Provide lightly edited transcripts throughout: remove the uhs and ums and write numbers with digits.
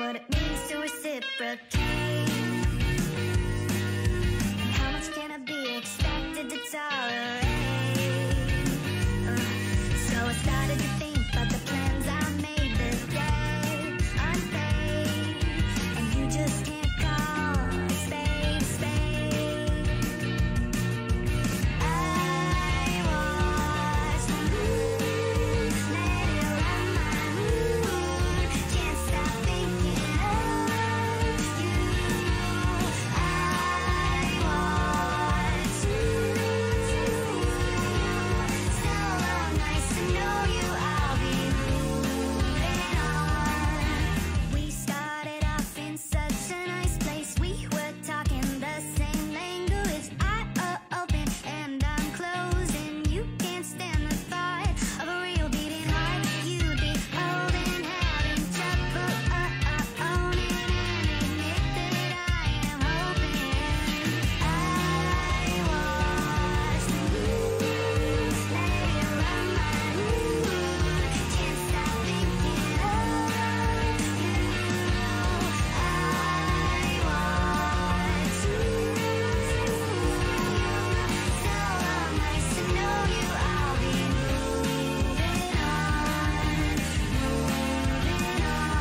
what it means to reciprocate. And how much can I be expected to tolerate? So I started to think about the plans I made this day, unpaid, and you just can't call a spade a spade. I watched the moon, let it run my mood, can't stop thinking of you. I want to. So nice to know you, I'll be moving on. We started off in such a nice place. We were talking the same language. I open and I'm closing. You can't stand the thought of a real beating heart. You'd be holding, having trouble owning and admit that I am hoping. I watched the moon, let it run my mood, can't stop thinking of you. I want to. So nice to know you, I'll be moving on, moving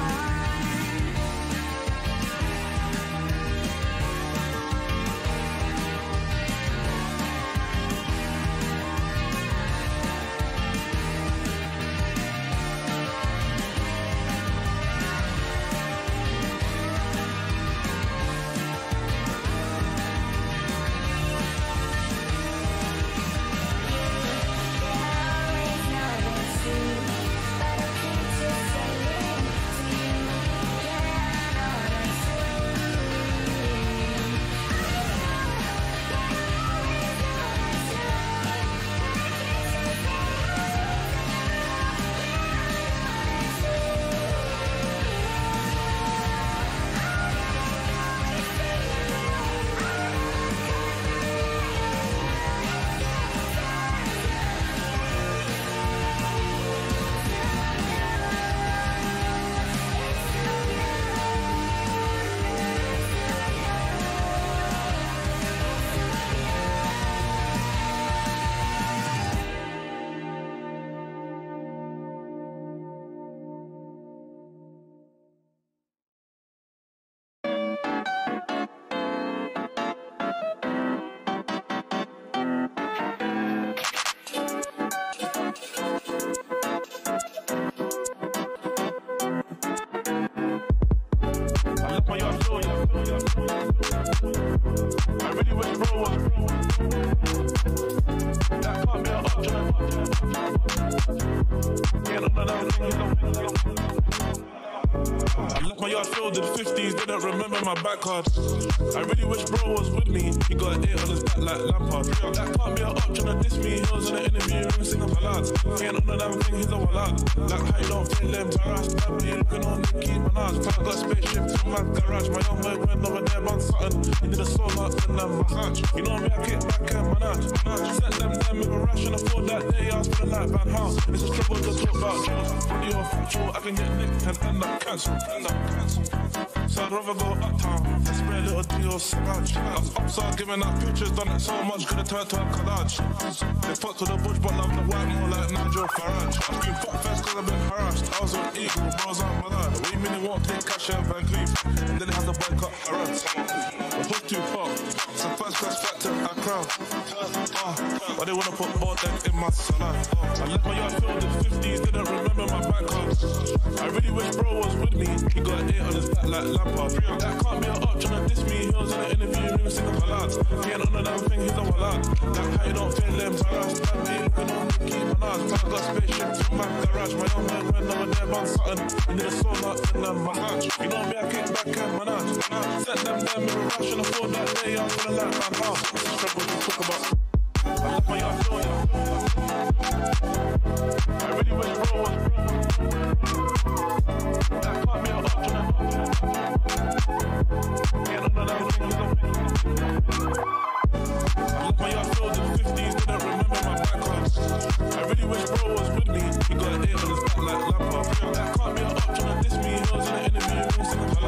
always know this too, but I can't just say it to you. Yeah, I know that's true. I left my yard floor, yeah. I really wish bro was. That can't be an option. Yeah, no, thing, you know. I left my yard filled in the 50s, didn't remember my back card. I really wish bro was with me, he got an 8 on his back like Lampard. That can't be an option, and diss me, he was in an interview room singing ballads. He ain't on the damn thing, he's a wallet. Like how you don't feel embarrassed, that be looking on Nicki Minaj. Got a spaceship to my garage, my young boy went over there on something. He did a soul out in that massage. You know me, I kick back and manage. Sent them with a rush and I thought that day I was feeling like Van Hal. It's a trouble to talk about jails. Funny or factual, I can get nicked and end up cancelled. So I'd rather go uptown and spray a little deal savage. I was upside giving out pictures, done it so much, could've turned to a collage. They fucked to the bush, but love the white more like Nigel Farage. I've been fucked first cause I've been harassed. I was on Eagle, bros on my dad. What you mean it won't take cash and Van Cleef? And then it had to boycott Harrods. The hook too far, it's a first class flight to Accra. But they wanna put more than in my salad. I left my yard filled in the 50s, didn't remember my back card. I really wish bro was with me, he got an 8 on his back like Lampard. That can't be an option, and diss me, he was in an interview room singing ballads. He ain't on the damn thing, he's a wallet. Like how you don't feel embarrassed, that be looking on Nicki Minaj. Got a spaceship to my garage, my young man went over there on something. He did a soul out in that massage. You know me, I kick back and manage. Sent them with a rush and I thought that day I was feeling like Van Hal. It's a struggle to talk about. I left my yard floor, yeah. I really wish bro was. That can't be an option. Yeah, no, that was thing, you know. I left my yard filled in the 50s, didn't remember my back card. I really wish bro was with me, he got an 8 on his back like Lampard. That can't be an option, and diss me, he was in an interview room singing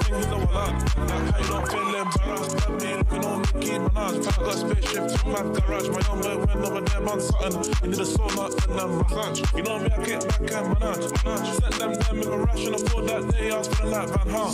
thing he's a wallet. Like how you don't feel embarrassed. That me looking on Nicki Minaj. I got a spaceship to my garage. My young boy went over there on something. He did a soul nut and them massage. You know me, I kick back and manage. Sent them there with a rush and I thought that day I was feeling like Van Hal.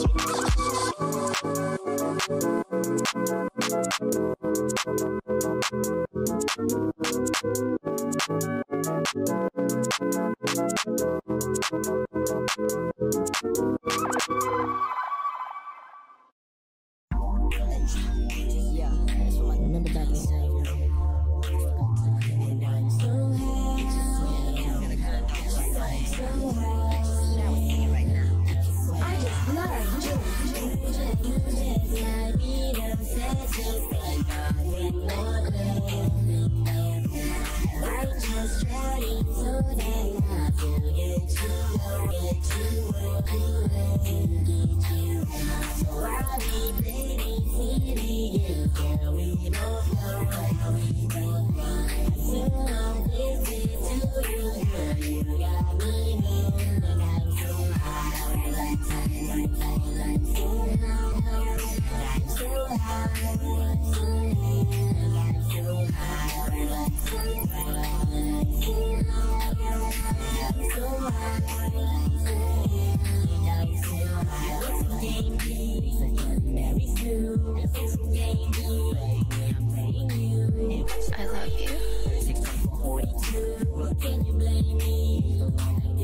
Yeah, remember back in the day. I just love you. I love you.